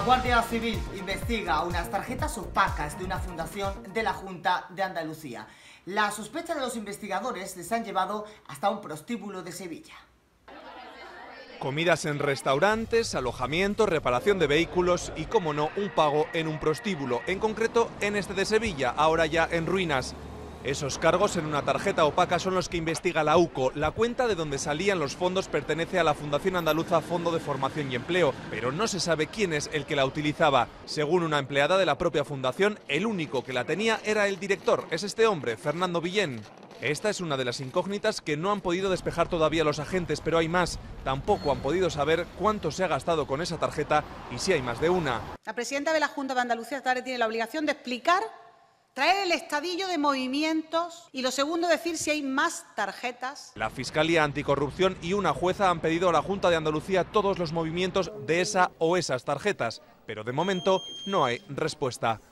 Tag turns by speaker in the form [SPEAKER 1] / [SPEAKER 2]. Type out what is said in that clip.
[SPEAKER 1] Guardia Civil investiga unas tarjetas opacas de una fundación de la Junta de Andalucía. La sospecha de los investigadores les han llevado hasta un prostíbulo de Sevilla.
[SPEAKER 2] Comidas en restaurantes, alojamiento, reparación de vehículos y, como no, un pago en un prostíbulo, en concreto en este de Sevilla, ahora ya en ruinas. Esos cargos en una tarjeta opaca son los que investiga la UCO. La cuenta de donde salían los fondos pertenece a la Fundación Andaluza Fondo de Formación y Empleo, pero no se sabe quién es el que la utilizaba. Según una empleada de la propia fundación, el único que la tenía era el director, es este hombre, Fernando Villén. Esta es una de las incógnitas que no han podido despejar todavía los agentes, pero hay más. Tampoco han podido saber cuánto se ha gastado con esa tarjeta y si hay más de una.
[SPEAKER 3] La presidenta de la Junta de Andalucía tiene la obligación de explicar, traer el estadillo de movimientos y lo segundo, decir si hay más tarjetas.
[SPEAKER 2] La Fiscalía Anticorrupción y una jueza han pedido a la Junta de Andalucía todos los movimientos de esa o esas tarjetas, pero de momento no hay respuesta.